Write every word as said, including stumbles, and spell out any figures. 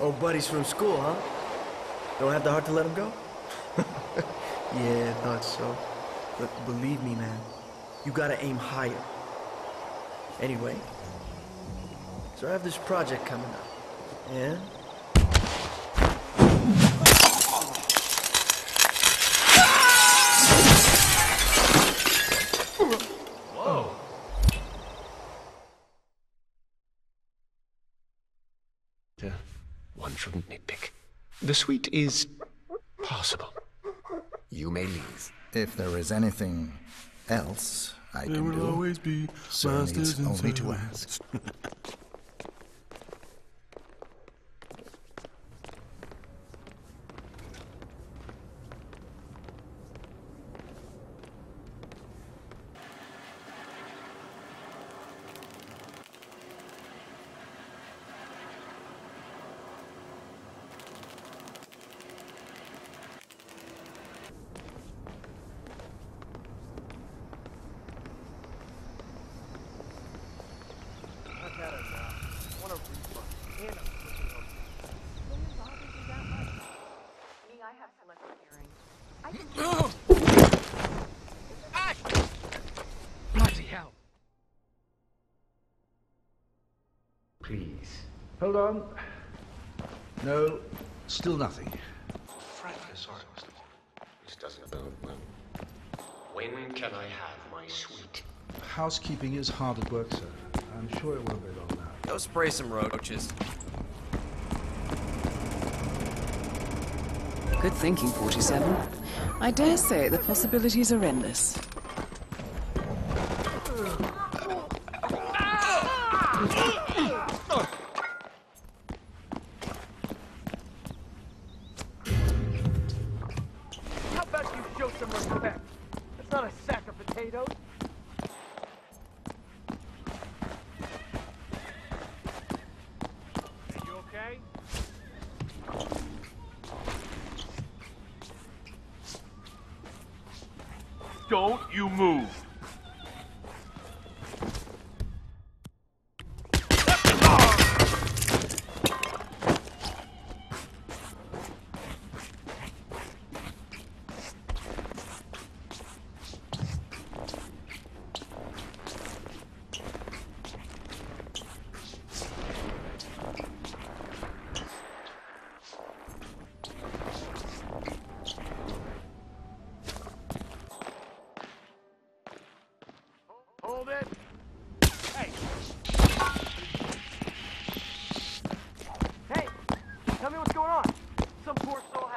Old buddies from school, huh? Don't have the heart to let him go? Yeah, I thought so. But believe me, man, you gotta aim higher. Anyway, so I have this project coming up, and... Whoa! One shouldn't nitpick. The suite is passable. You may leave. If there is anything else I There can will do, always be sir masters needs and only to servants. ask. Bloody hell! Please. Hold on. No, still nothing. Frankly sorry, Mister Bond. This doesn't bode well. When can I have my suite? Housekeeping is hard at work, sir. I'm sure it won't be long now. Go spray some roaches. Good thinking, forty-seven. I dare say the possibilities are endless. How about you show some respect? It's not a sack of potatoes. Are you okay? Don't you move. Hold it. Hey. Hey, tell me what's going on. Some poor soul